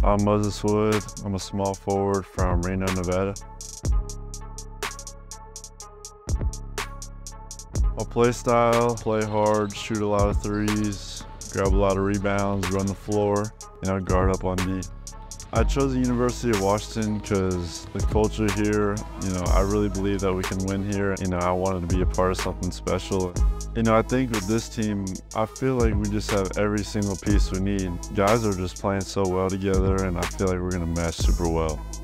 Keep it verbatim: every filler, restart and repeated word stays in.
I'm Moses Wood. I'm a small forward from Reno, Nevada. My play style, play hard, shoot a lot of threes, grab a lot of rebounds, run the floor, you know, guard up on D. I chose the University of Washington because the culture here, you know, I really believe that we can win here. You know, I wanted to be a part of something special. You know, I think with this team, I feel like we just have every single piece we need. Guys are just playing so well together, and I feel like we're gonna mesh super well.